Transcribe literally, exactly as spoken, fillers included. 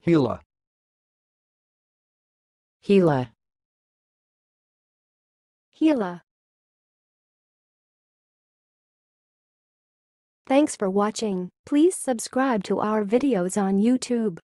hila, hila, hila. Thanks for watching. Please subscribe to our videos on YouTube.